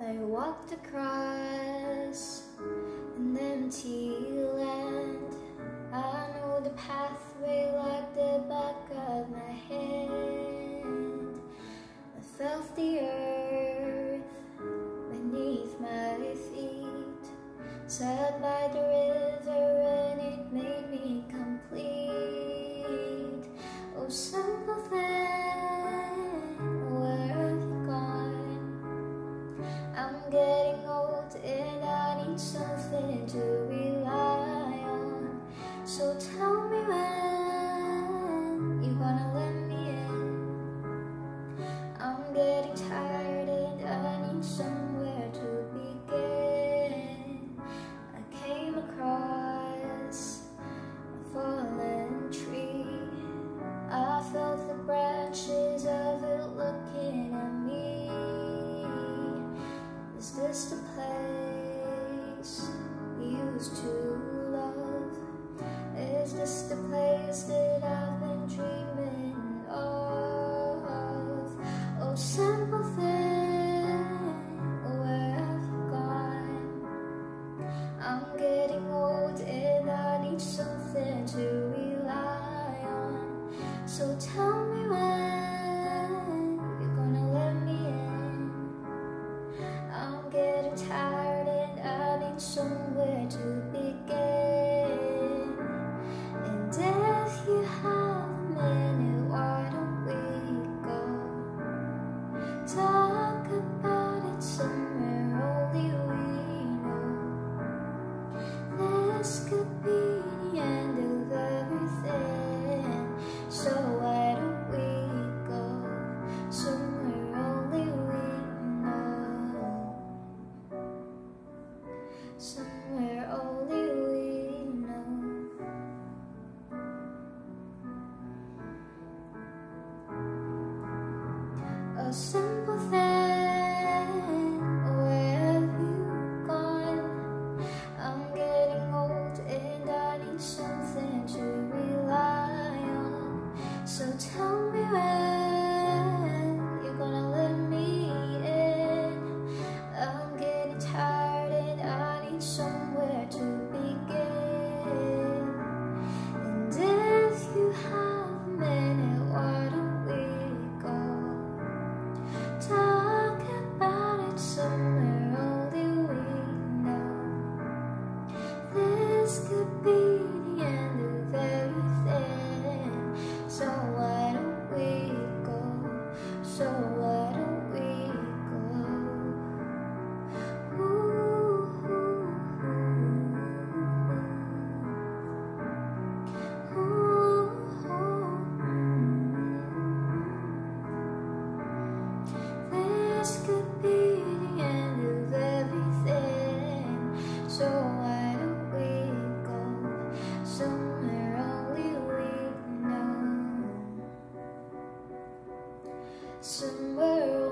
I walked across an empty land. I know the pathway like the back of my hand. I felt the earth beneath my feet, sat by the river and it made me complete. Oh, simple thing, where have you gone? I'm getting old and I need something to rely on. So tell me when you're gonna let me in. I'm getting tired and I need somewhere to begin. I came across a fallen tree. I felt the branches of it looking at me. Is this the place we used to love? Is this the place that I've been dreaming of? Oh, simple thing, where have you gone? I'm getting old and I need something to rely on. So tell me when you're gonna let me in. I'm getting tired and I need somewhere to begin. And if you have a minute, why don't we go talk about it somewhere only we know? This could be the end of everything, so why don't we go somewhere only we know? Somewhere only we know. A simple thing, where have you gone? I'm getting old and I need something to rely on. So tell me when you're gonna let me in. I'm getting tired and I need somewhere to begin. And if you have a minute, why don't we go talk about it somewhere only we know? This could be the end of everything, so why don't we go? So why don't we go? This could be the end of everything, so why don't we go somewhere only we know? Somewhere